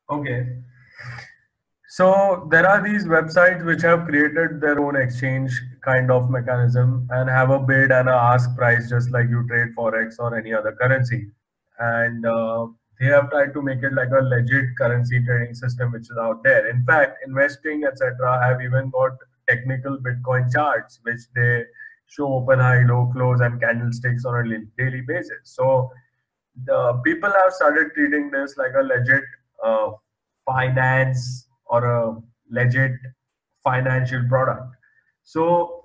Okay. So there are these websites which have created their own exchange kind of mechanism and have a bid and a ask price just like you trade forex or any other currency. And they have tried to make it like a legit currency trading system which is out there. In fact, investing etc. have even got technical Bitcoin charts which they show open, high, low, close, and candlesticks on a daily basis. So the people have started treating this like a legit uh, finance or a legit financial product. So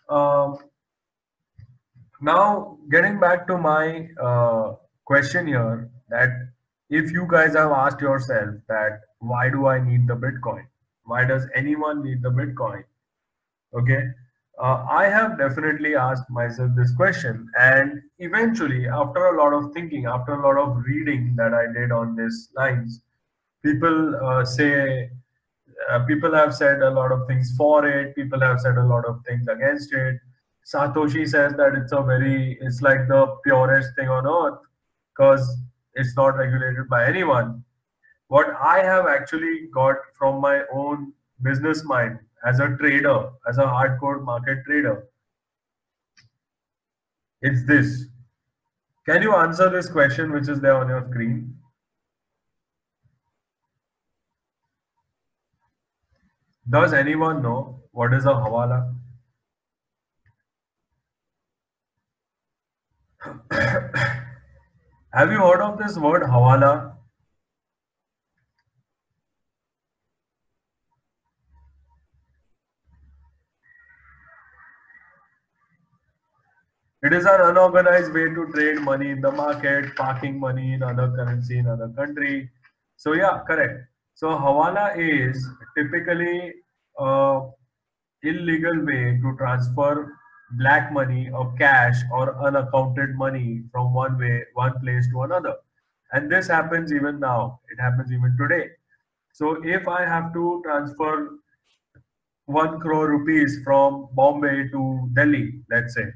now getting back to my question here, that if you guys have asked yourself that why do I need the Bitcoin? Why does anyone need the Bitcoin? Okay. I have definitely asked myself this question, and eventually, after a lot of thinking, after a lot of reading that I did on these lines, people people have said a lot of things for it, people have said a lot of things against it. Satoshi says that it's like the purest thing on earth because it's not regulated by anyone. What I have actually got from my own business mind as a trader, as a hardcore market trader, it's this. Can you answer this question which is there on your screen? Does anyone know what is a hawala? Have you heard of this word hawala? It is an unorganized way to trade money in the market, parking money in other currency in other country. So yeah, correct. So hawala is typically a illegal way to transfer black money or cash or unaccounted money from one place to another. And this happens even now. It happens even today. So if I have to transfer 1 crore rupees from Bombay to Delhi, let's say,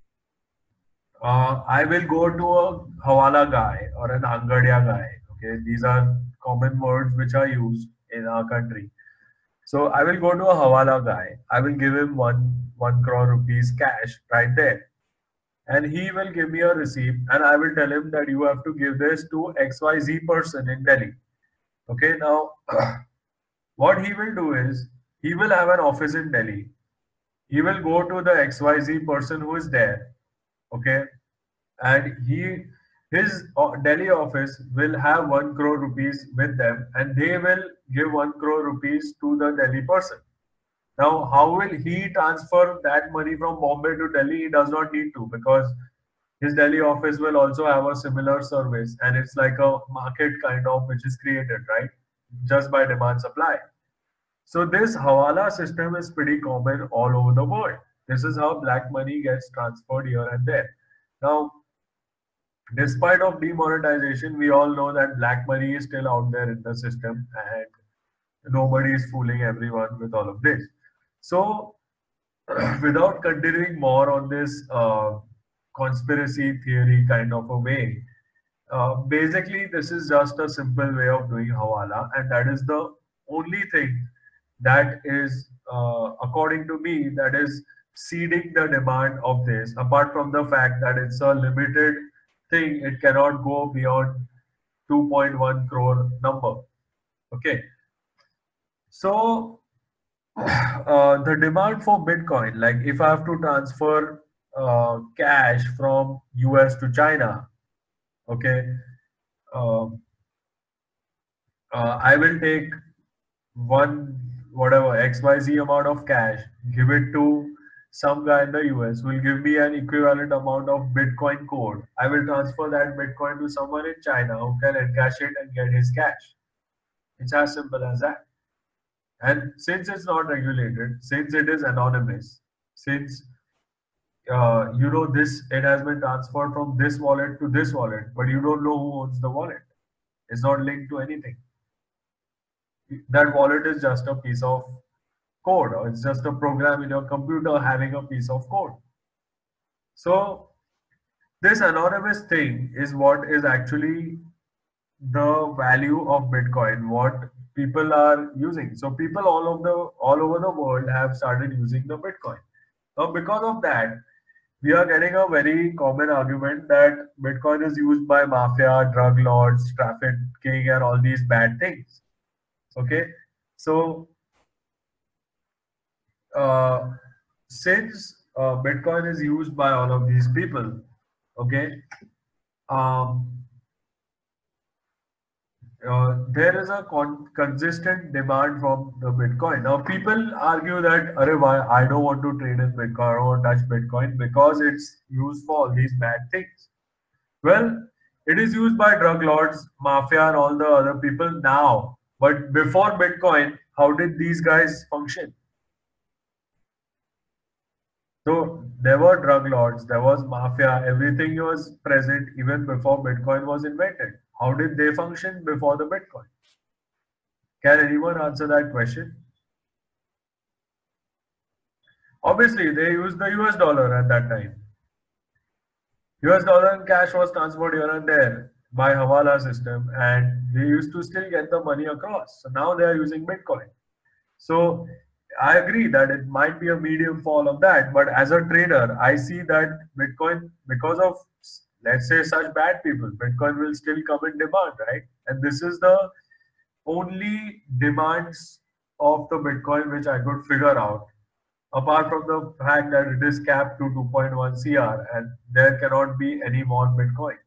I will go to a Hawala guy or an Angadia guy. Okay, these are common words which are used in our country. So I will go to a Hawala guy. I will give him one crore rupees cash right there, and he will give me a receipt, and I will tell him that you have to give this to XYZ person in Delhi. Okay, now what he will do is he will have an office in Delhi. He will go to the XYZ person who is there. Okay, and his Delhi office will have 1 crore rupees with them, and they will give 1 crore rupees to the Delhi person. Now, how will he transfer that money from Bombay to Delhi? He does not need to, because his Delhi office will also have a similar service, and it's like a market kind of which is created, right? Just by demand supply. So this Hawala system is pretty common all over the world. This is how black money gets transferred here and there. Now, despite of demonetization, we all know that black money is still out there in the system, and nobody is fooling everyone with all of this. So, without continuing more on this conspiracy theory kind of a way, basically this is just a simple way of doing hawala, and that is the only thing that is, according to me, that is seeding the demand of this. Apart from the fact that it's a limited thing, it cannot go beyond 2.1 crore number. Okay, so the demand for Bitcoin, like if I have to transfer cash from US to China, okay, uh, I will take one whatever XYZ amount of cash, give it to some guy in the US, will give me an equivalent amount of Bitcoin code. I will transfer that Bitcoin to someone in China who can encash it and get his cash. It's as simple as that. And since it's not regulated, since it is anonymous, since this, it has been transferred from this wallet to this wallet, but you don't know who owns the wallet. It's not linked to anything. That wallet is just a piece of code, or it's just a program in your computer having a piece of code. So this anonymous thing is what is actually the value of Bitcoin, what people are using. So people all over the world have started using the Bitcoin. Now, because of that, we are getting a very common argument that Bitcoin is used by mafia, drug lords, trafficking, and all these bad things. Okay, so uh, since Bitcoin is used by all of these people, okay, um, there is a consistent demand from the Bitcoin. Now, people argue that, Arey, why I don't want to trade in Bitcoin, I don't want to touch Bitcoin because it's used for all these bad things. Well, it is used by drug lords, mafia, and all the other people now. But before Bitcoin, how did these guys function? So there were drug lords, there was mafia, everything was present even before Bitcoin was invented. How did they function before the Bitcoin? Can anyone answer that question? Obviously, they used the US dollar at that time. US dollar and cash was transferred here and there by Hawala system, and they used to still get the money across. So now they are using Bitcoin. So I agree that it might be a medium fall of that, but as a trader, I see that Bitcoin, because of let's say such bad people, Bitcoin will still come in demand, right? And this is the only demands of the Bitcoin which I could figure out, apart from the fact that it is capped to 2.1 CR and there cannot be any more Bitcoins.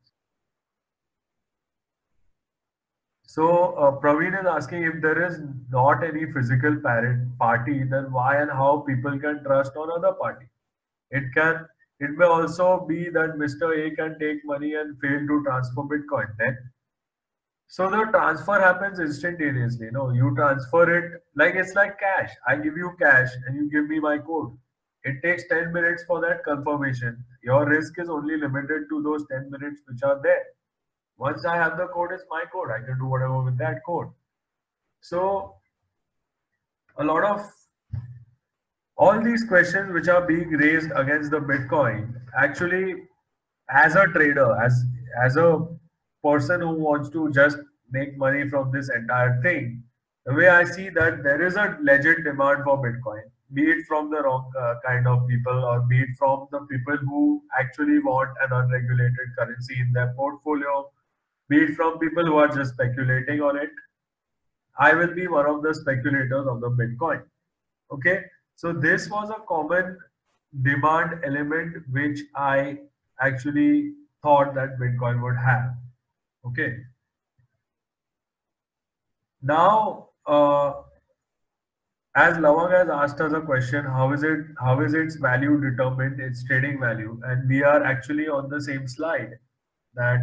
So Praveen is asking, if there is not any physical parent party, then why and how people can trust on other party? It can, it may also be that Mr. A can take money and fail to transfer Bitcoin. Then, so the transfer happens instantaneously. No, you transfer it like it's like cash. I give you cash and you give me my code. It takes 10 minutes for that confirmation. Your risk is only limited to those 10 minutes which are there. Once I have the code, it's my code. I can do whatever with that code. So a lot of all these questions which are being raised against the Bitcoin, actually, as a trader, as a person who wants to just make money from this entire thing, the way I see that there is a legit demand for Bitcoin, be it from the wrong kind of people or be it from the people who actually want an unregulated currency in their portfolio, be it from people who are just speculating on it. I will be one of the speculators of the Bitcoin. Okay, so this was a common demand element which I actually thought that Bitcoin would have. Okay, now as Lavang has asked us a question, how is its value determined, its trading value, and we are actually on the same slide that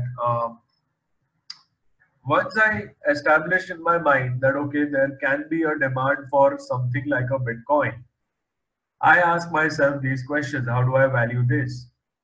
once I established in my mind that okay, there can be a demand for something like a Bitcoin, I ask myself these questions: how do I value this?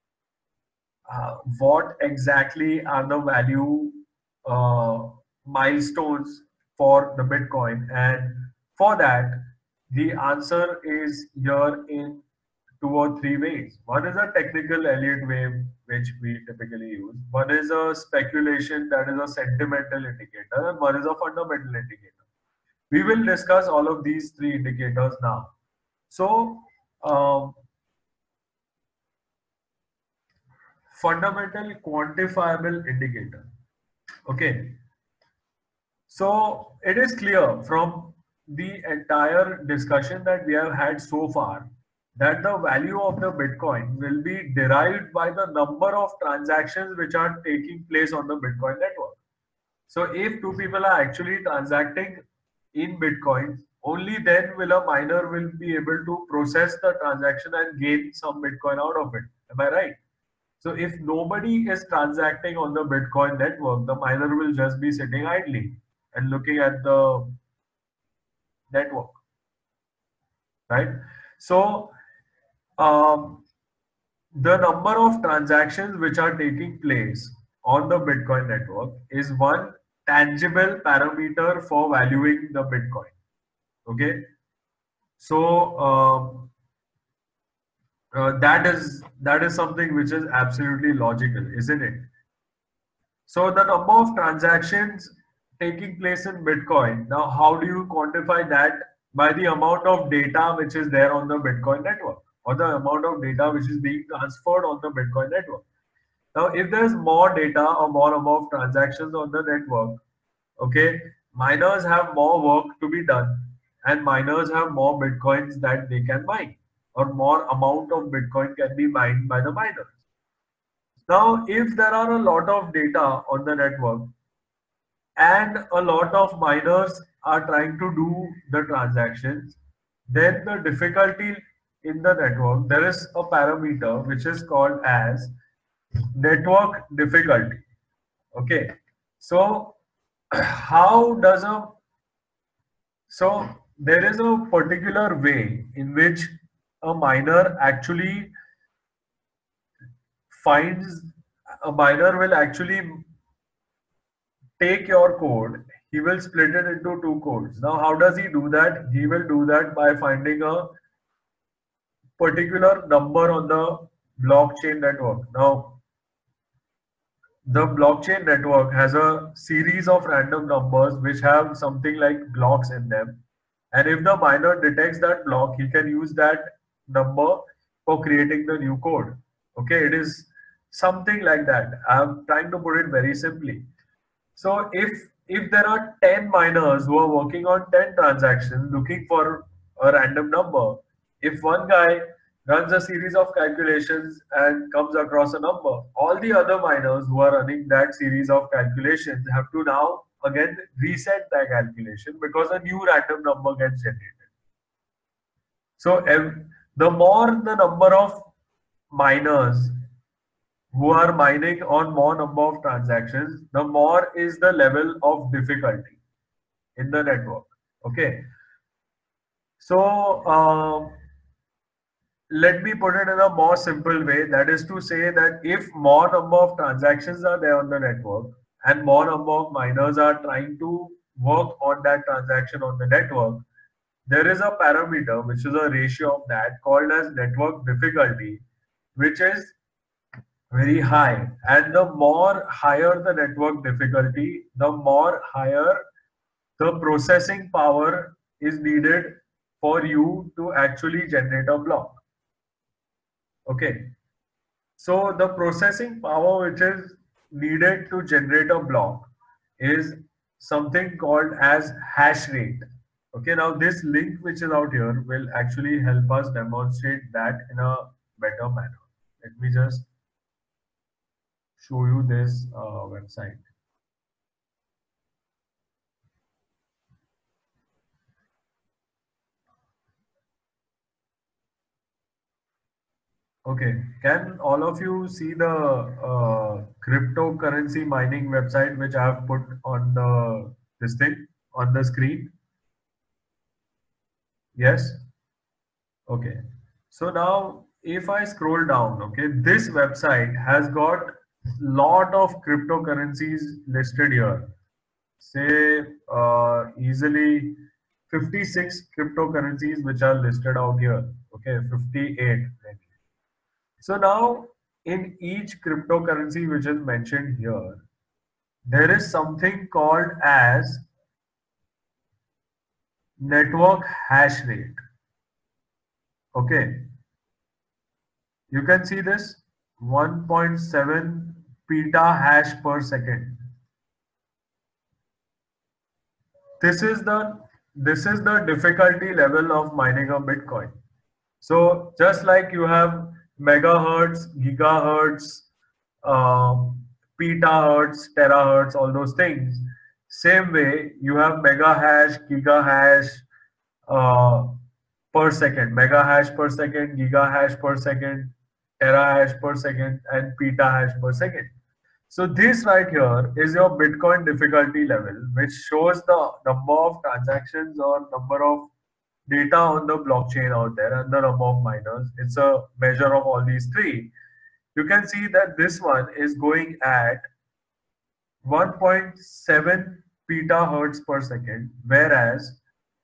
What exactly are the value uh, milestones for the Bitcoin? And for that, the answer is here in two or three ways. One is a technical Elliott wave, which we typically use. One is a speculation, that is a sentimental indicator, and one is a fundamental indicator. We will discuss all of these three indicators now. So, um, fundamental quantifiable indicator. Okay, so it is clear from the entire discussion that we have had so far that the value of the Bitcoin will be derived by the number of transactions which are taking place on the Bitcoin network. So if two people are actually transacting in Bitcoin, only then will a miner will be able to process the transaction and gain some Bitcoin out of it. Am I right? So if nobody is transacting on the Bitcoin network, the miner will just be sitting idly and looking at the network, right? So um, the number of transactions which are taking place on the Bitcoin network is one tangible parameter for valuing the Bitcoin. Okay, so that is something which is absolutely logical, isn't it? So the number of transactions taking place in Bitcoin. Now, how do you quantify that? By the amount of data which is there on the Bitcoin network, or the amount of data which is being transferred on the Bitcoin network. Now, if there's more data or more number of transactions on the network, okay, miners have more work to be done, and miners have more Bitcoins that they can mine, or more amount of Bitcoin can be mined by the miners. Now, if there are a lot of data on the network and a lot of miners are trying to do the transactions, then the difficulty in the network, there is a parameter which is called as network difficulty. Okay. So how does a so there is a particular way in which a miner actually finds a miner will actually take your code, he will split it into two codes. Now, how does he do that? He will do that by finding a particular number on the blockchain network. Now, the blockchain network has a series of random numbers which have something like blocks in them. And if the miner detects that block, he can use that number for creating the new code. Okay, it is something like that. I'm trying to put it very simply. So if there are 10 miners who are working on 10 transactions looking for a random number, if one guy runs a series of calculations and comes across a number, all the other miners who are running that series of calculations have to now again reset that calculation because a new random number gets generated. So the more the number of miners who are mining on more number of transactions, the more is the level of difficulty in the network. Okay. So let me put it in a more simple way. That is to say that if more number of transactions are there on the network and more number of miners are trying to work on that transaction on the network, there is a parameter which is a ratio of that called as network difficulty, which is very high. And the more higher the network difficulty, the more higher the processing power is needed for you to actually generate a block. Okay. So the processing power which is needed to generate a block is something called as hash rate. Okay, now this link which is out here will actually help us demonstrate that in a better manner. Let me just show you this website. Okay, can all of you see the cryptocurrency mining website which I have put on the this thing on the screen? Yes? Okay. So now if I scroll down, okay, this website has got lot of cryptocurrencies listed here. Say easily 56 cryptocurrencies which are listed out here. Okay, 58 maybe. So now in each cryptocurrency which is mentioned here, there is something called as network hash rate. Okay, you can see this 1.7 petahash per second. This is the difficulty level of mining a Bitcoin. So just like you have megahertz, gigahertz, petahertz, terahertz, all those things. Same way, you have megahash, gigahash uh, per second, megahash per second, gigahash per second, terahash per second, and petahash per second. So this right here is your Bitcoin difficulty level, which shows the number of transactions or number of data on the blockchain out there and the number of miners. It's a measure of all these three. You can see that this one is going at 1.7 petahertz per second, whereas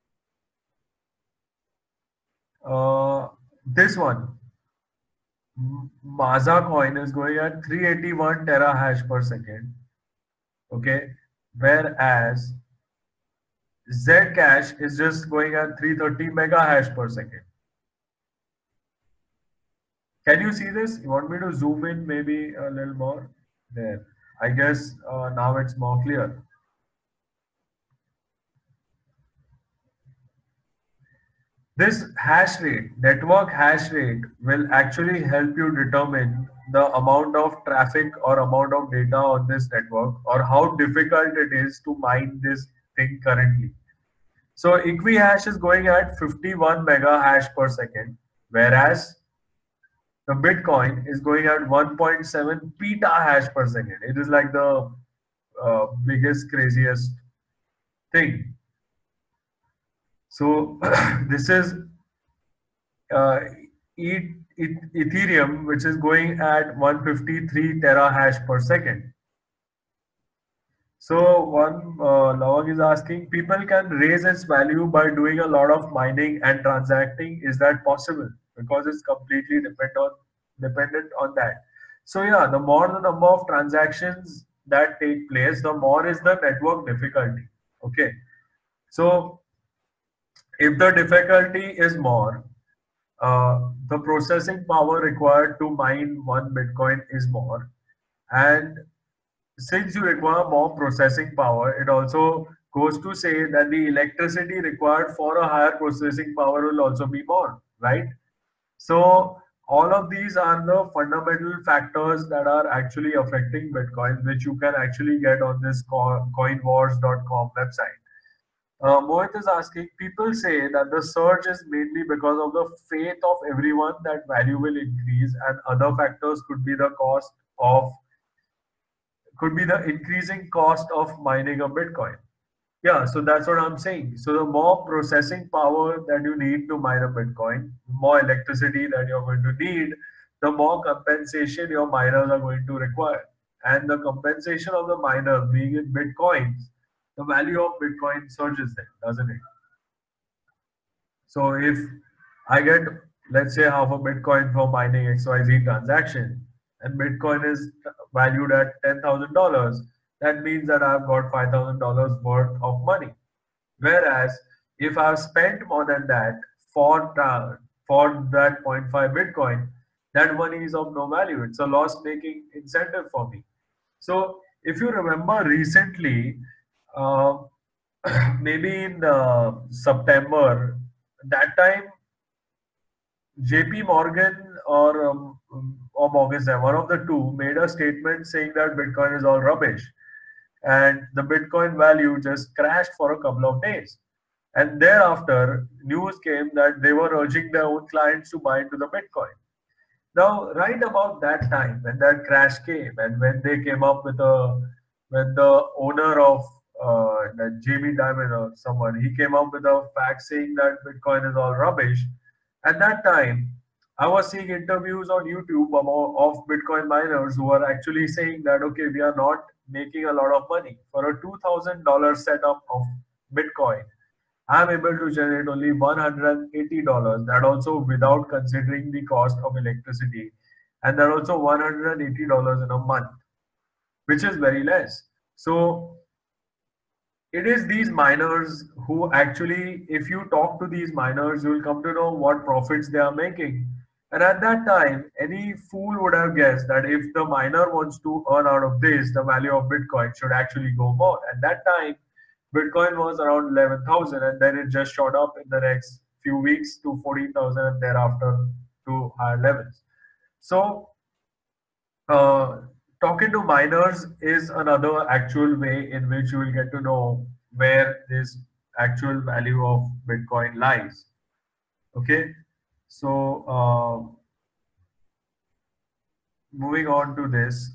this one, Maza coin, is going at 381 terahash per second, Okay, whereas Zcash is just going at 330 mega hash per second. Can you see this? You want me to zoom in maybe a little more? There. I guess now it's more clear. This hash rate, network hash rate, will actually help you determine the amount of traffic or amount of data on this network or how difficult it is to mine this thing currently. So Equihash is going at 51 mega hash per second, whereas the Bitcoin is going at 1.7 petahash per second. It is like the biggest, craziest thing. So this is uh, Ethereum, which is going at 153 terahash per second. So one Lavang is asking, people can raise its value by doing a lot of mining and transacting. Is that possible? Because it's completely dependent on that. So yeah, the more the number of transactions that take place, the more is the network difficulty. Okay. So if the difficulty is more, the processing power required to mine one Bitcoin is more. And since you require more processing power, it also goes to say that the electricity required for a higher processing power will also be more, right? So all of these are the fundamental factors that are actually affecting Bitcoin, which you can actually get on this coinwars.com website. Mohit is asking, people say that the surge is mainly because of the faith of everyone that value will increase, and other factors could be the increasing cost of mining a Bitcoin. Yeah, so that's what I'm saying. So the more processing power that you need to mine a Bitcoin, more electricity that you're going to need, the more compensation your miners are going to require. And the compensation of the miner being in Bitcoins, the value of Bitcoin surges then, doesn't it? So if I get, let's say, half a Bitcoin for mining XYZ transaction, and Bitcoin is valued at $10,000, that means that I've got $5,000 worth of money. Whereas if I've spent more than that for that zero point 0.5 Bitcoin, that money is of no value. It's a loss-making incentive for me. So if you remember recently, uh, maybe in September, that time JP Morgan or Morgan Stanley, one of the two, made a statement saying that Bitcoin is all rubbish, and the Bitcoin value just crashed for a couple of days. And thereafter, news came that they were urging their own clients to buy into the Bitcoin. Now, right about that time, when that crash came, and when the owner of that Jamie Dimon or someone, he came up with a fact saying that Bitcoin is all rubbish. At that time, I was seeing interviews on YouTube of Bitcoin miners who are actually saying that, okay, we are not making a lot of money for a $2,000 setup of Bitcoin. I'm able to generate only $180. That also without considering the cost of electricity. And that also $180 in a month, which is very less. So it is these miners who actually, if you talk to these miners, you will come to know what profits they are making. And at that time, any fool would have guessed that if the miner wants to earn out of this, the value of Bitcoin should actually go more. At that time, Bitcoin was around 11,000, and then it just shot up in the next few weeks to 14,000 and thereafter to higher levels. So uh, talking to miners is another actual way in which you will get to know where this actual value of Bitcoin lies. Okay, so moving on to this.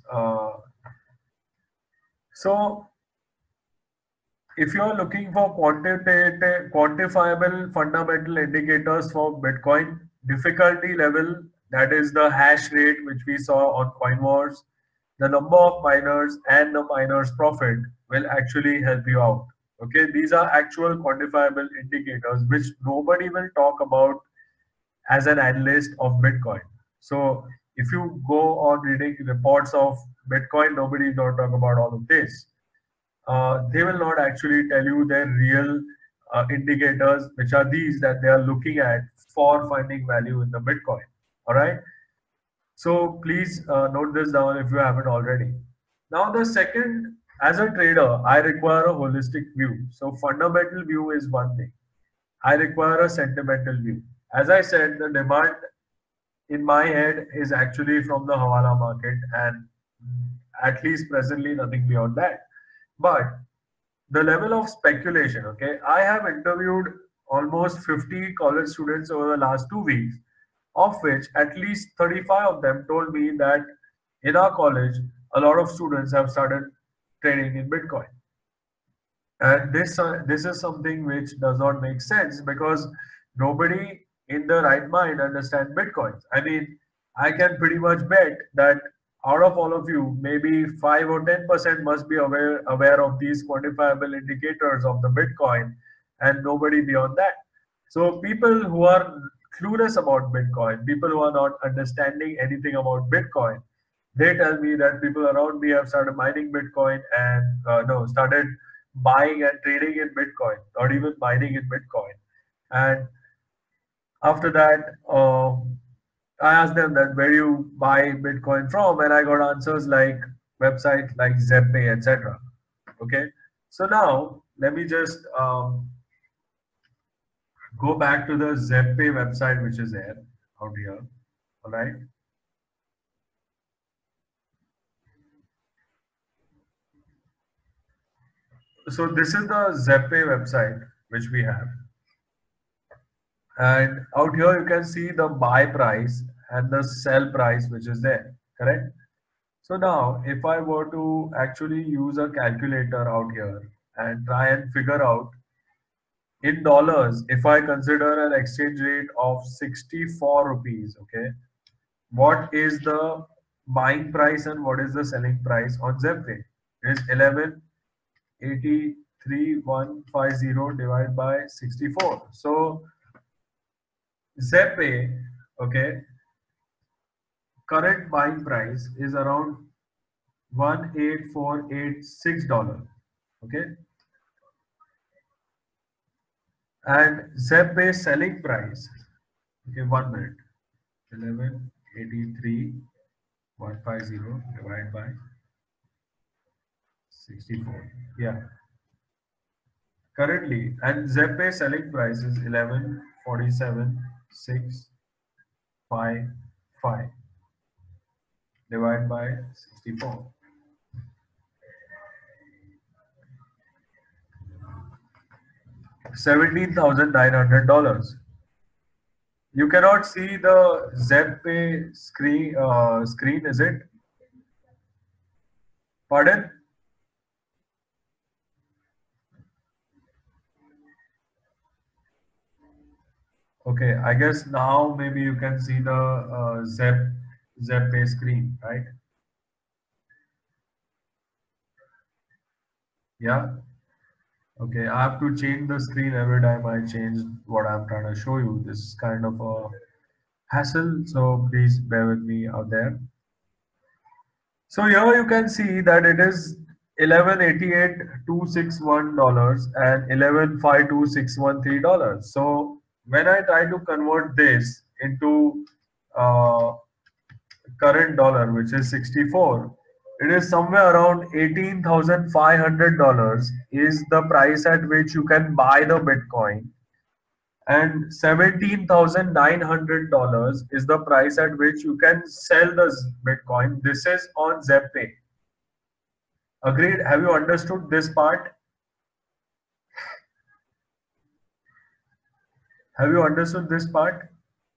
So if you are looking for quantifiable fundamental indicators for Bitcoin, difficulty level, that is the hash rate which we saw on CoinWars, the number of miners and the miners' profit will actually help you out. Okay, these are actual quantifiable indicators which nobody will talk about as an analyst of Bitcoin. So if you go on reading reports of Bitcoin, nobody is going to talk about all of this. they will not actually tell you their real indicators, which are these that they are looking at for finding value in the Bitcoin. All right. So please note this down if you haven't already. Now, the second, as a trader, I require a holistic view. So fundamental view is one thing. I require a sentimental view. As I said, the demand in my head is actually from the Hawala market, and at least presently nothing beyond that. But the level of speculation, okay, I have interviewed almost 50 college students over the last 2 weeks, of which at least 35 of them told me that in our college, a lot of students have started trading in Bitcoin. And this is something which does not make sense because nobody in the right mind understand Bitcoins. I mean, I can pretty much bet that out of all of you, maybe 5 or 10% must be aware of these quantifiable indicators of the Bitcoin, and nobody beyond that. So people who are clueless about Bitcoin, people who are not understanding anything about Bitcoin, they tell me that people around me have started mining Bitcoin and no, started buying and trading in Bitcoin, not even mining in Bitcoin. And after that, I asked them that where you buy Bitcoin from, and I got answers like websites like Zeppay, etc. Okay, so now let me just go back to the Zeppay website, which is there out here. All right. So this is the Zeppay website which we have. And out here you can see the buy price and the sell price which is there, correct? So now if I were to actually use a calculator out here and try and figure out in dollars, if I consider an exchange rate of 64 rupees, okay, what is the buying price and what is the selling price on Zepay? It is 11,83,150 divided by 64. So Zepay, okay, current buying price is around $18486, okay, and Zepay selling price, okay, 1 minute, 11,83,150 divided by 64, yeah, currently, and Zepay selling price is 11,47,655 divided by 64. 17,900 dollars. You cannot see the Zepay screen, is it? Pardon? Okay, I guess now maybe you can see the Zepay screen, right? Yeah. Okay, I have to change the screen every time I change what I'm trying to show you. This is kind of a hassle, so please bear with me out there. So here you can see that it is 11,88,261 dollars and 11,52,613 dollars. So when I try to convert this into uh, current dollar, which is 64, it is somewhere around $18,500 is the price at which you can buy the Bitcoin, and $17,900 is the price at which you can sell the Bitcoin. This is on Zepay. Agreed? Have you understood this part? Have you understood this part?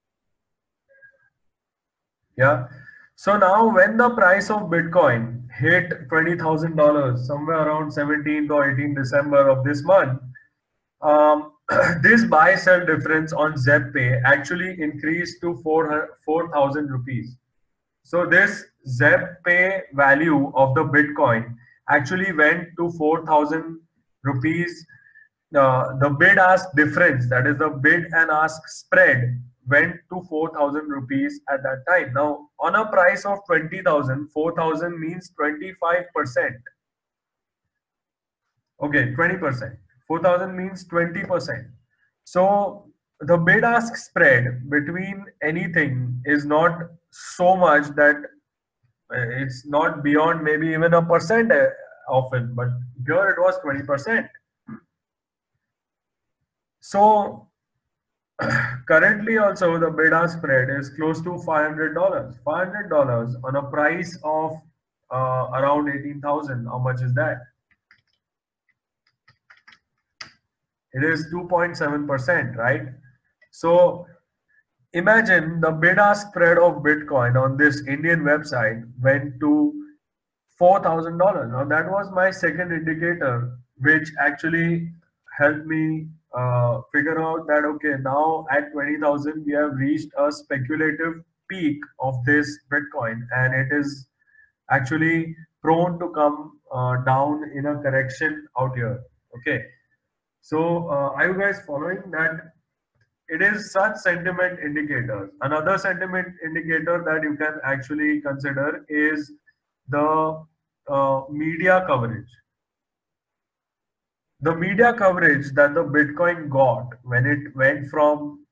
Yeah. So now when the price of Bitcoin hit $20,000 somewhere around 17th or 18th December of this month, this buy sell difference on Zepay actually increased to 4,000 rupees. So this Zepay value of the Bitcoin actually went to 4,000 rupees. The bid ask difference, that is the bid and ask spread, went to 4,000 rupees at that time. Now, on a price of 20,000, 4,000 means 25%. Okay, 20%. 4,000 means 20%. So the bid ask spread between anything is not so much that it's not beyond maybe even a percent often, but here it was 20%. So currently also the bid ask spread is close to $500. $500 on a price of around 18,000. How much is that? It is 2.7%, right? So imagine the bid ask spread of Bitcoin on this Indian website went to $4,000. Now that was my second indicator, which actually helped me figure out that okay, now at 20,000 we have reached a speculative peak of this Bitcoin, and it is actually prone to come down in a correction out here. Okay, so are you guys following that? It is such sentiment indicators. Another sentiment indicator that you can actually consider is the media coverage. The media coverage that the Bitcoin got when it went from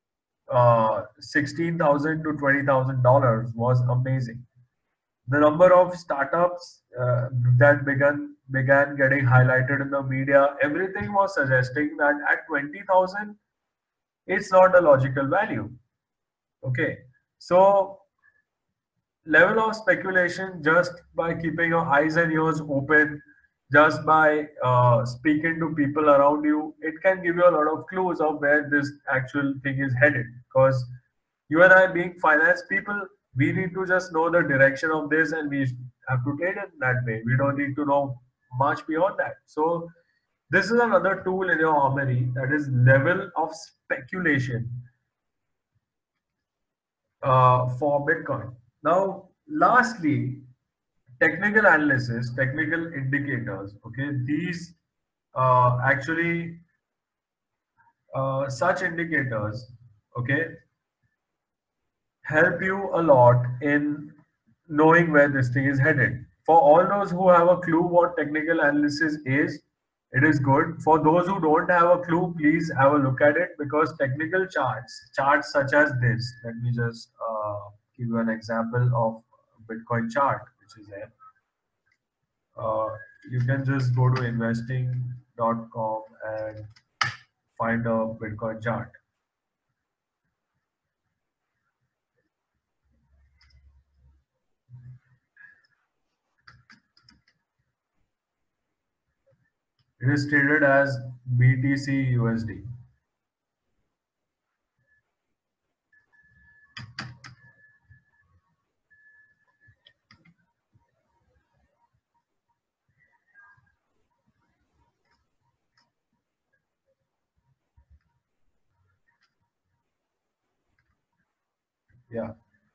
16,000 to $20,000 was amazing. The number of startups that began getting highlighted in the media, everything was suggesting that at 20,000, it's not a logical value. Okay, so level of speculation just by keeping your eyes and ears open, just by speaking to people around you, it can give you a lot of clues of where this actual thing is headed. Because you and I, being finance people, we need to just know the direction of this and we have to trade it that way. We don't need to know much beyond that. So, this is another tool in your armory, that is level of speculation for Bitcoin. Now, lastly, technical analysis, technical indicators. Okay, these actually such indicators, okay, help you a lot in knowing where this thing is headed. For all those who have a clue what technical analysis is, it is good. For those who don't have a clue, please have a look at it, because technical charts such as this, let me just give you an example of Bitcoin chart, which is there. Uh, you can just go to investing.com and find a Bitcoin chart. It is traded as BTC USD. Yeah.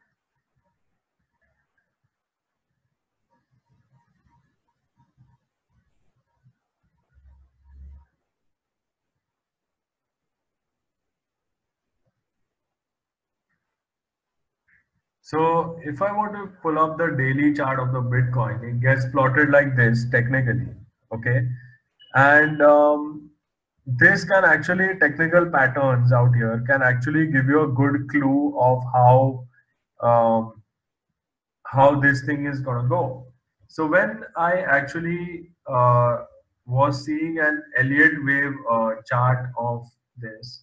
So if I want to pull up the daily chart of the Bitcoin, it gets plotted like this technically. Okay. And this can actually, technical patterns out here can actually give you a good clue of um, how this thing is gonna go. So when I actually was seeing an Elliott wave chart of this,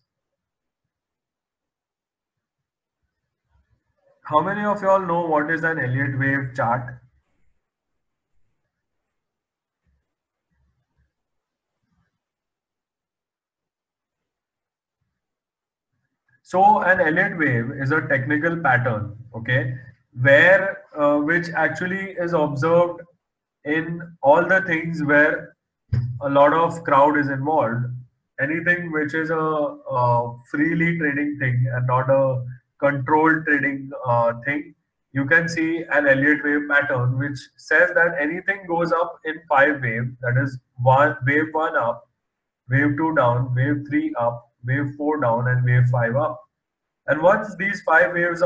how many of y'all know what is an Elliott wave chart? So an Elliott wave is a technical pattern, okay, where which actually is observed in all the things where a lot of crowd is involved. Anything which is a freely trading thing and not a controlled trading thing, you can see an Elliott wave pattern which says that anything goes up in five waves. That is wave one up, wave two down, wave three up, wave four down, and wave five up. And once these five waves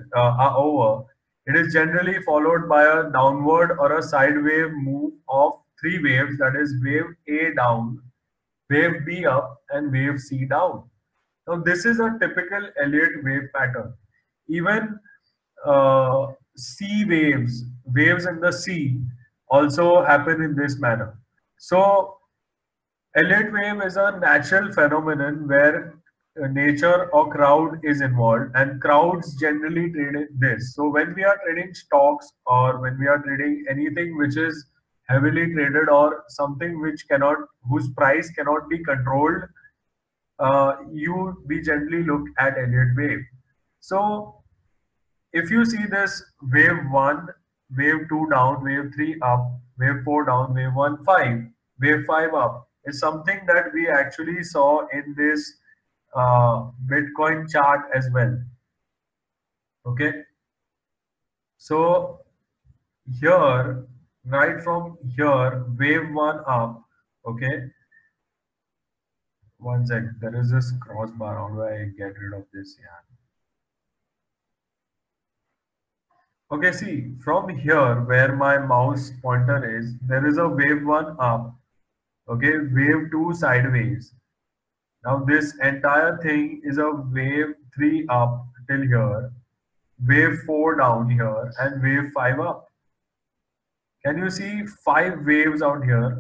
are over, it is generally followed by a downward or a side wave move of three waves, that is wave A down, wave B up, and wave C down. Now, this is a typical Elliott wave pattern. Even sea waves, waves in the sea, also happen in this manner. So, Elliott wave is a natural phenomenon where nature or crowd is involved, and crowds generally trade in this. So, when we are trading stocks or when we are trading anything which is heavily traded or something which cannot, whose price cannot be controlled, we generally look at Elliott wave. So if you see this wave 1, wave 2 down, wave 3 up, wave 4 down, wave 1 5, wave 5 up is something that we actually saw in this Bitcoin chart as well. Okay, so here, right from here, wave 1 up. Okay, one sec, there is this crossbar. How do I get rid of this? Yeah. Okay, see, from here where my mouse pointer is, there is a wave 1 up, okay, wave 2 sideways. Now this entire thing is a wave 3 up till here, wave 4 down here, and wave 5 up. Can you see 5 waves out here?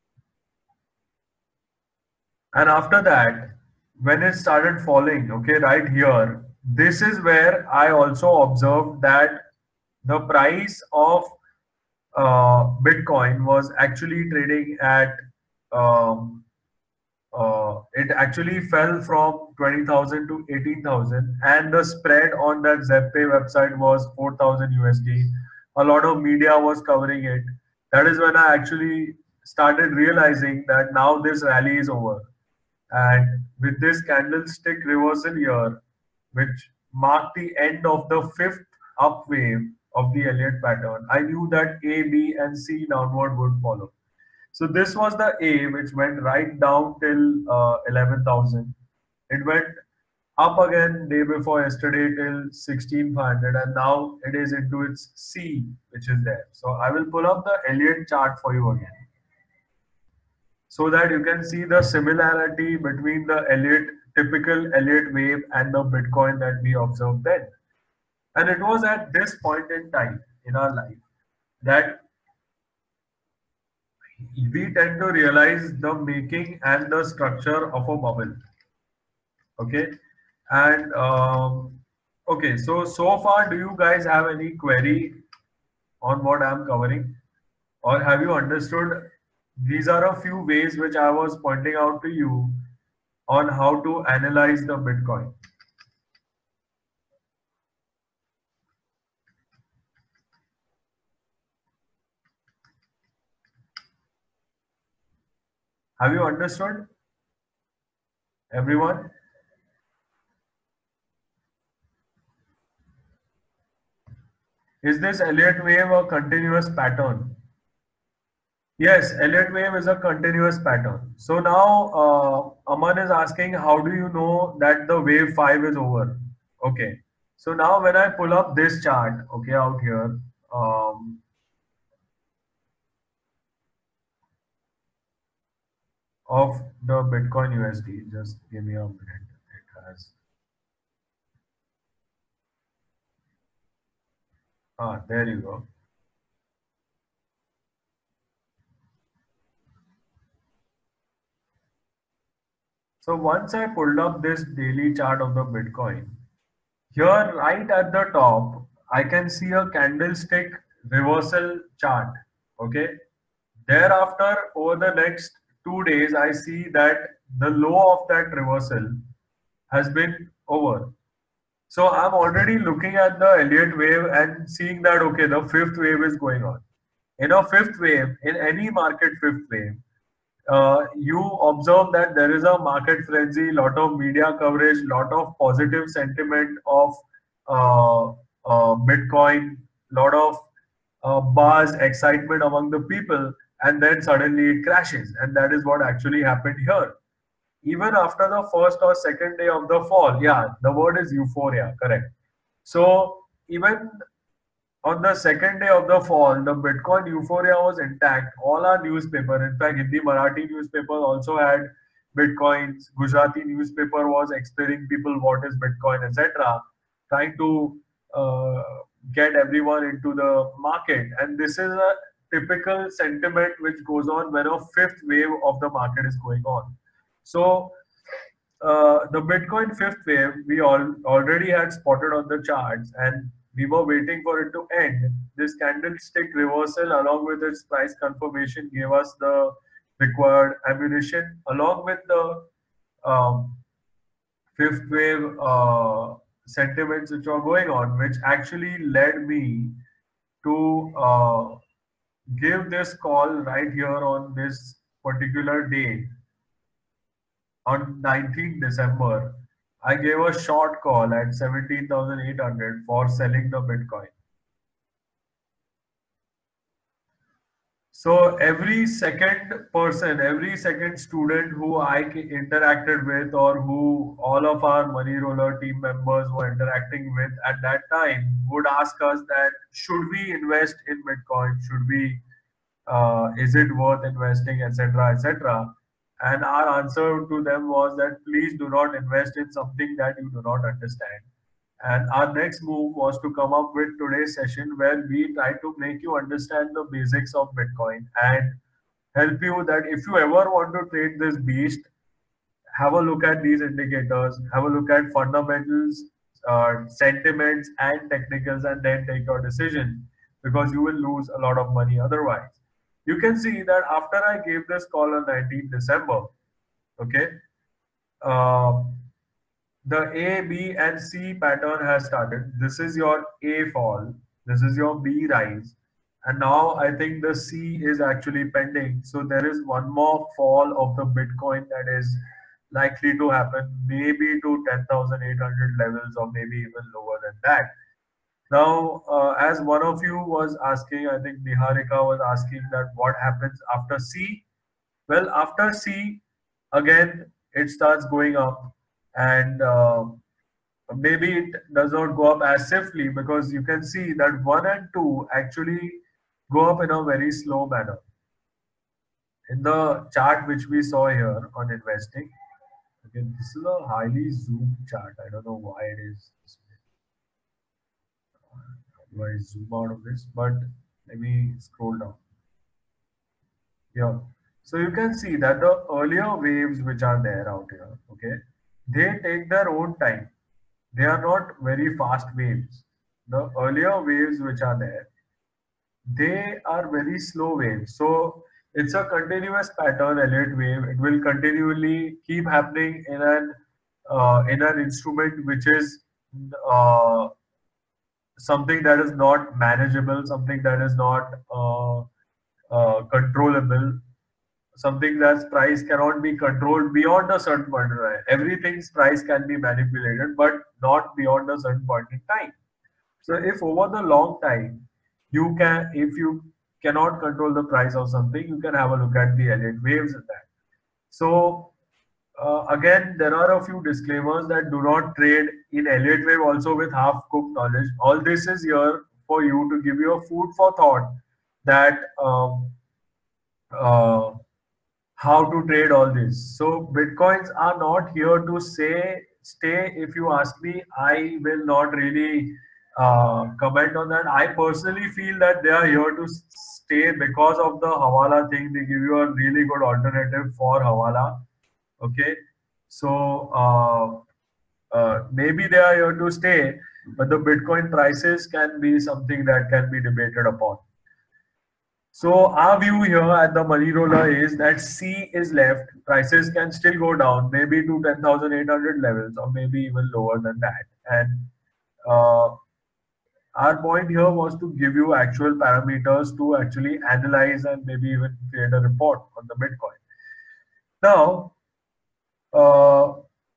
And after that, when it started falling, okay, right here, this is where I also observed that the price of Bitcoin was actually trading at um, it actually fell from 20,000 to 18,000, and the spread on that Zepay website was 4,000 USD. A lot of media was covering it. That is when I actually started realizing that now this rally is over. And with this candlestick reversal here, which marked the end of the fifth up wave of the Elliott pattern, I knew that A, B, and C downward would follow. So this was the A, which went right down till 11,000. It went up again day before yesterday till 16,500, and now it is into its C, which is there. So I will pull up the Elliott chart for you again, so that you can see the similarity between the Elliott, typical Elliott wave and the Bitcoin that we observed then. And it was at this point in time in our life that we tend to realize the making and the structure of a bubble. Okay. And okay, so far, do you guys have any query on what I'm covering? Or have you understood? These are a few ways which I was pointing out to you on how to analyze the Bitcoin. Have you understood, everyone? Is this Elliott wave a continuous pattern? Yes, Elliott wave is a continuous pattern. So now Aman is asking, how do you know that the wave 5 is over? Okay. So now when I pull up this chart, okay, out here, of the Bitcoin USD, just give me a minute. It has, there you go. So once I pulled up this daily chart of the Bitcoin, here right at the top, I can see a candlestick reversal chart. Okay. Thereafter, over the next 2 days, I see that the low of that reversal has been over. So I'm already looking at the Elliott wave and seeing that, okay, the fifth wave is going on. In a fifth wave, in any market fifth wave, you observe that there is a market frenzy, lot of media coverage, lot of positive sentiment of uh, Bitcoin, lot of buzz, excitement among the people, and then suddenly it crashes. And that is what actually happened here. Even after the first or second day of the fall, yeah, the word is euphoria, correct. So even on the second day of the fall, the Bitcoin euphoria was intact. All our newspaper, in fact, Hindi Marathi newspaper also had Bitcoins. Gujarati newspaper was explaining people what is Bitcoin, etc., trying to uh, get everyone into the market. And this is a typical sentiment which goes on when a fifth wave of the market is going on. So the Bitcoin fifth wave we already had spotted on the charts, and we were waiting for it to end. This candlestick reversal, along with its price confirmation, gave us the required ammunition, along with the um, fifth wave sentiments which were going on, which actually led me to give this call right here on this particular day on 19th December. I gave a short call at 17,800 for selling the Bitcoin. So every second person, every second student who I interacted with, or who all of our Money Roller team members were interacting with at that time, would ask us that should we invest in Bitcoin? Should we? Is it worth investing, etc., etc. And our answer to them was that please do not invest in something that you do not understand. And our next move was to come up with today's session where we try to make you understand the basics of Bitcoin and help you that if you ever want to trade this beast, have a look at these indicators, have a look at fundamentals, sentiments, and technicals, and then take your decision, because you will lose a lot of money otherwise. You can see that after I gave this call on 19th December, okay, uh, the A, B, and C pattern has started. This is your A fall, this is your B rise, and now I think the C is actually pending. So there is one more fall of the Bitcoin that is likely to happen, maybe to 10,800 levels, or maybe even lower than that. Now, as one of you was asking, I think Niharika was asking that what happens after C? Well, after C, again, it starts going up, and maybe it does not go up as swiftly, because you can see that 1 and 2 actually go up in a very slow manner. In the chart which we saw here on investing, again, this is a highly zoomed chart. I don't know why it is this way. How do I zoom out of this? But let me scroll down. Yeah. So you can see that the earlier waves which are there out here, okay, they take their own time. They are not very fast waves. The earlier waves which are there, they are very slow waves. So it's a continuous pattern, Elliott wave. It will continually keep happening in an instrument which is uh, something that is not manageable, something that is not controllable, something that's price cannot be controlled beyond a certain point in time. Everything's price can be manipulated, but not beyond a certain point in time. So if over the long time you can, if you cannot control the price of something, you can have a look at the Elliott waves in that. So again, there are a few disclaimers that do not trade in Elliott wave also with half-cooked knowledge. All this is here for you to give you a food for thought that uh, how to trade all this. So Bitcoins are not here to say stay. If you ask me, I will not really comment on that. I personally feel that they are here to stay because of the Hawala thing. They give you a really good alternative for Hawala. Okay, so maybe they are here to stay, but the Bitcoin prices can be something that can be debated upon. So our view here at the Money Roller is that C is left. Prices can still go down, maybe to 10,800 levels, or maybe even lower than that. And uh, our point here was to give you actual parameters to actually analyze and maybe even create a report on the Bitcoin. Now, uh,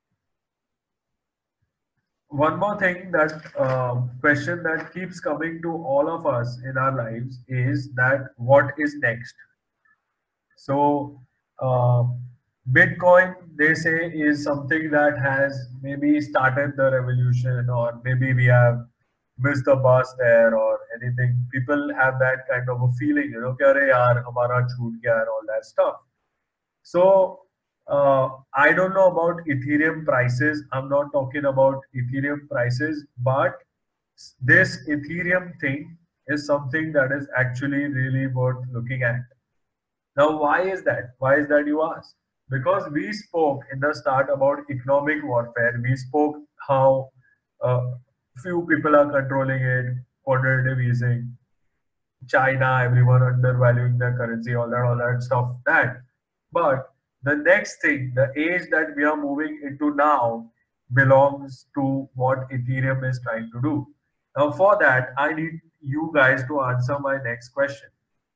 one more thing that question that keeps coming to all of us in our lives is that what is next? So, Bitcoin, they say, is something that has maybe started the revolution, or maybe we have. miss the bus there or anything. People have that kind of a feeling, कि अरे यार हमारा छूट गया and all that stuff. So I don't know about Ethereum prices. I'm not talking about Ethereum prices, but this Ethereum thing is something that is actually really worth looking at. Now, why is that? Why is that, you ask? Because we spoke in the start about economic warfare. We spoke how few people are controlling it, quantitative easing, China, everyone undervaluing their currency, all that stuff. That, but the next thing, the age that we are moving into now, belongs to what Ethereum is trying to do. Now, for that, I need you guys to answer my next question.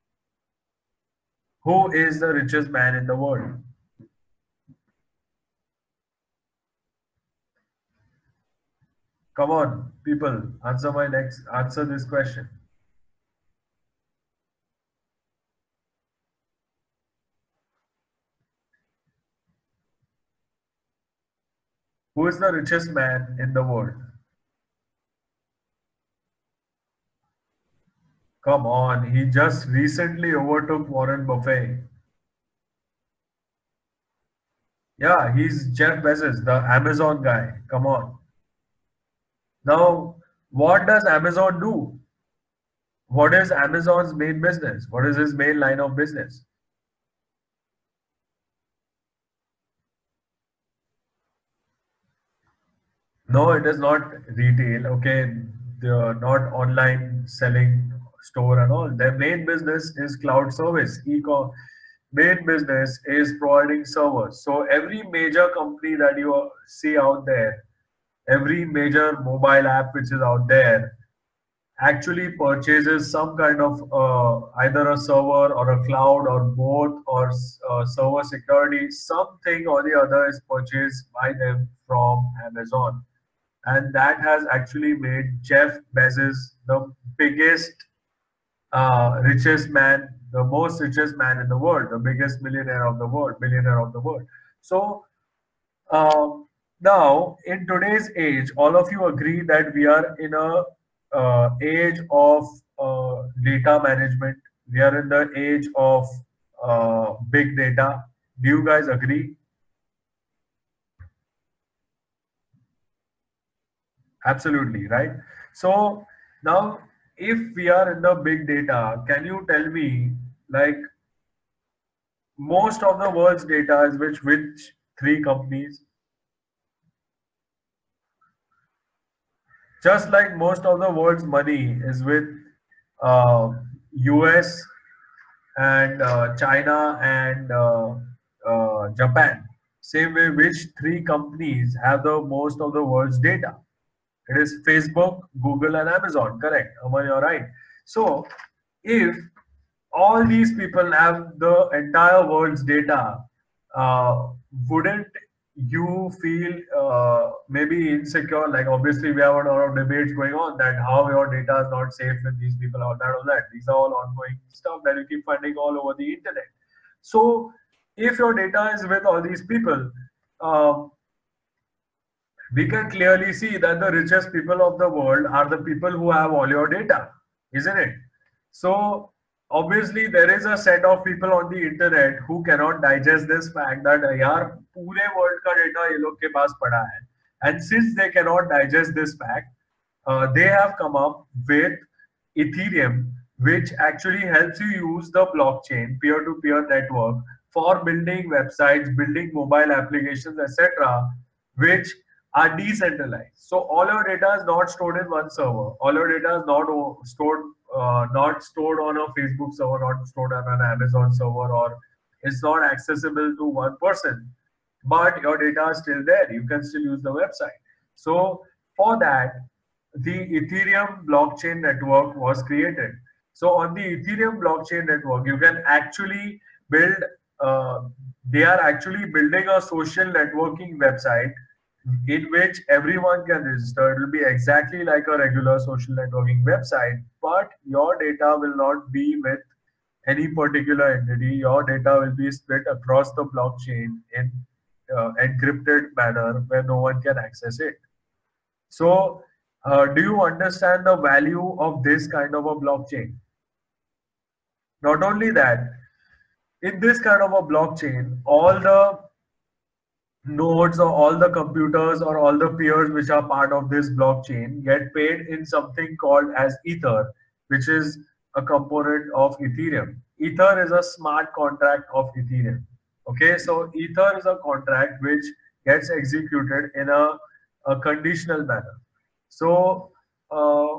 Who is the richest man in the world? Come on, people, answer this question. Who is the richest man in the world? Come on, he just recently overtook Warren Buffett. Yeah, he's Jeff Bezos, the Amazon guy. Come on. Now, what does Amazon do? What is Amazon's main business? What is his main line of business? No, it is not retail. Okay, they're not online selling store and all. Their main business is cloud service. Main business is providing servers. So every major company that you see out there, every major mobile app which is out there, actually purchases some kind of either a server or a cloud or both or server security, something or the other is purchased by them from Amazon. And that has actually made Jeff Bezos the biggest, richest man, the most richest man in the world, the biggest billionaire of the world. So now, in today's age, all of you agree that we are in a age of data management. We are in the age of big data. Do you guys agree? Absolutely, right? So now, if we are in the big data, can you tell me, like, most of the world's data is which three companies? Just like most of the world's money is with uh, US and China and Japan. Same way, which three companies have the most of the world's data? It is Facebook, Google, and Amazon. Correct. Aman, you're right. So, if all these people have the entire world's data, uh, wouldn't you feel maybe insecure? Like, obviously, we have a lot of debates going on that how your data is not safe with these people, all that. These are all ongoing stuff that you keep finding all over the internet. So, if your data is with all these people, um, we can clearly see that the richest people of the world are the people who have all your data, isn't it? So obviously there is a set of people on the internet who cannot digest this fact that यार पूरे world का data ये लोग के पास पड़ा है, and since they cannot digest this fact, they have come up with Ethereum, which actually helps you use the blockchain peer-to-peer network for building websites, building mobile applications, etc., which are decentralized. So all your data is not stored in one server. All your data is not stored on a Facebook server, not stored on an Amazon server, or it's not accessible to one person. But your data is still there. You can still use the website. So for that, the Ethereum blockchain network was created. So on the Ethereum blockchain network, you can actually build. Uh, they are actually building a social networking website in which everyone can register. It will be exactly like a regular social networking website, but your data will not be with any particular entity. Your data will be split across the blockchain in encrypted manner where no one can access it. So Do you understand the value of this kind of a blockchain? Not only that, in this kind of a blockchain, all the nodes or all the computers or all the peers which are part of this blockchain get paid in something called as ether, which is a component of ethereum. Ether is a smart contract of ethereum. Okay, so ether is a contract which gets executed in a conditional manner. So uh,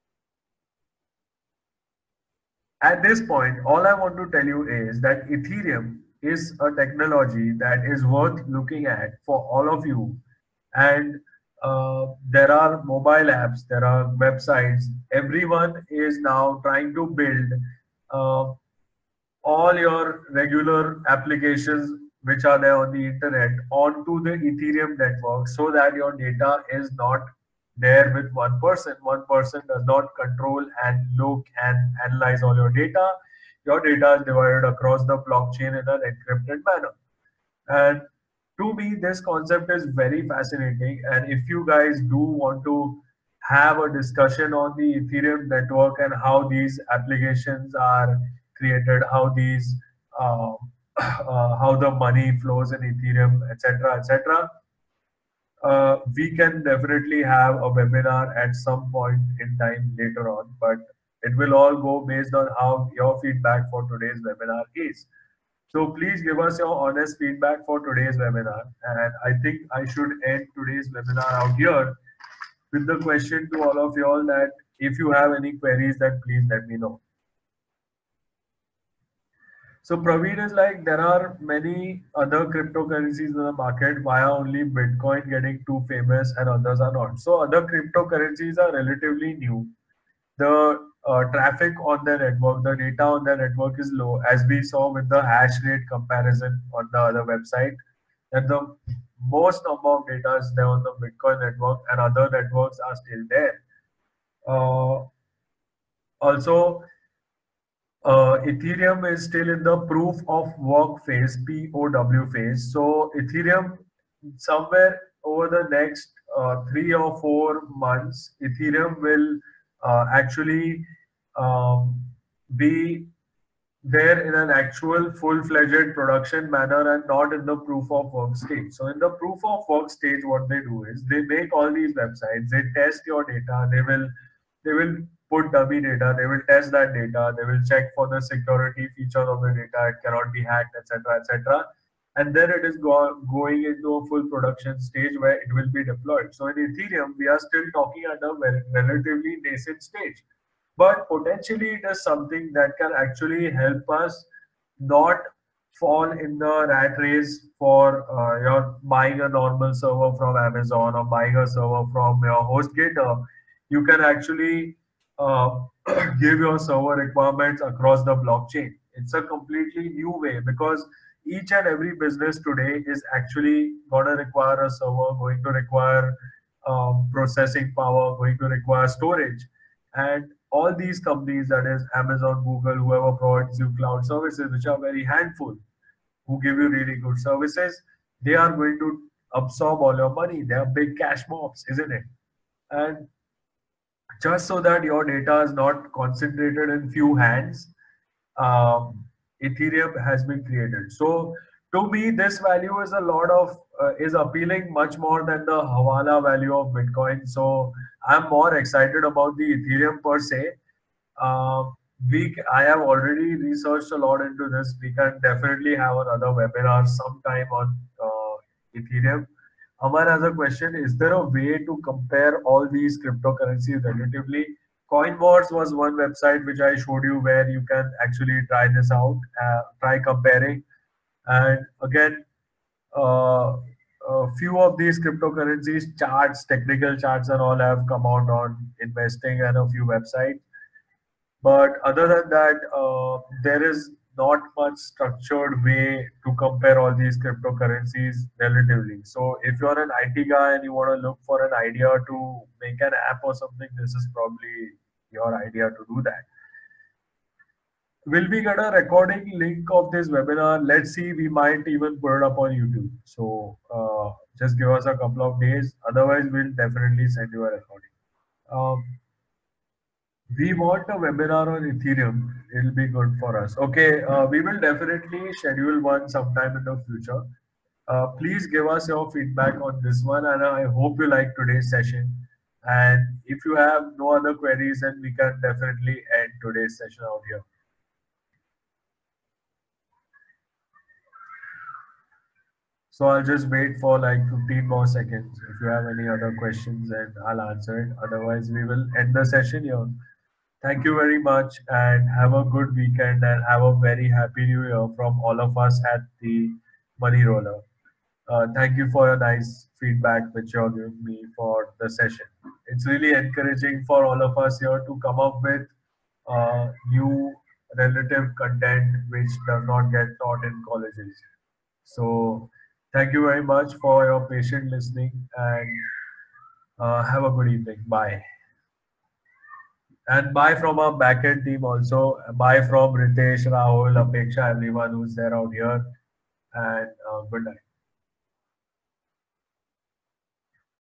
at this point, all I want to tell you is that Ethereum is a technology that is worth looking at for all of you. And there are mobile apps, there are websites. Everyone is now trying to build uh, all your regular applications which are there on the internet onto the Ethereum network so that your data is not there with one person. One person does not control and look and analyze all your data. Your data is divided across the blockchain in an encrypted manner. And to me, this concept is very fascinating. And if you guys do want to have a discussion on the Ethereum network and how these applications are created, how these how the money flows in Ethereum, etc., etc., we can definitely have a webinar at some point in time later on. But it will all go based on how your feedback for today's webinar is. So please give us your honest feedback for today's webinar. And I think I should end today's webinar out here with the question to all of you all that if you have any queries, then please let me know. So Praveen is like, there are many other cryptocurrencies in the market. Why are only Bitcoin getting too famous and others are not? So other cryptocurrencies are relatively new. The traffic on their network, the data on their network is low, as we saw with the hash rate comparison on the other website. And the most number of data is there on the Bitcoin network, and other networks are still there. Also, Ethereum is still in the proof of work phase, POW phase. So Ethereum, somewhere over the next 3 or 4 months, Ethereum will actually um, be there in an actual full-fledged production manner and not in the proof of work stage. So in the proof of work stage, what they do is they make all these websites, they test your data, they will put dummy data, they will test that data, they will check for the security features of the data, it cannot be hacked, etc., etc. And then it is going into a full production stage where it will be deployed. So in Ethereum, we are still talking at a relatively nascent stage, but potentially it is something that can actually help us not fall in the rat race for your buying a normal server from Amazon or buying a server from your HostGator. You can actually uh, give your server requirements across the blockchain. It's a completely new way because each and every business today is actually going to require a server, going to require processing power, going to require storage. And all these companies, that is Amazon, Google, whoever provides you cloud services, which are very handful, who give you really good services, they are going to absorb all your money. They are big cash mobs, isn't it? And just so that your data is not concentrated in few hands, um, Ethereum has been created. So to me, this value is a lot of is appealing much more than the Hawala value of Bitcoin. So I'm more excited about the Ethereum per se. Uh, I have already researched a lot into this. We can definitely have another webinar sometime on Ethereum. Amar has a question: is there a way to compare all these cryptocurrencies relatively? CoinWars was one website which I showed you where you can actually try this out, try comparing. And again, a few of these cryptocurrencies charts, technical charts, and all have come out on investing and a few websites. But other than that, there is not much structured way to compare all these cryptocurrencies relatively. So if you're an IT guy and you want to look for an idea to make an app or something, this is probably your idea to do that. Will we get a recording link of this webinar? Let's see, we might even put it up on YouTube. So just give us a couple of days. Otherwise, we'll definitely send you a recording. Um, we want a webinar on Ethereum. It'll be good for us. Okay, we will definitely schedule one sometime in the future. Please give us your feedback on this one, and I hope you like today's session. And if you have no other queries, then we can definitely end today's session out here. So I'll just wait for like 15 more seconds. If you have any other questions, then I'll answer it. Otherwise, we will end the session here. Thank you very much and have a good weekend and have a very happy new year from all of us at the Money Roller. Thank you for your nice feedback which you're giving me for the session. It's really encouraging for all of us here to come up with new relative content which does not get taught in colleges. So thank you very much for your patient listening and have a good evening. Bye. And bye from our backend team also. Bye from Ritesh, Rahul, Apeksha, everyone who's there out here. And good night.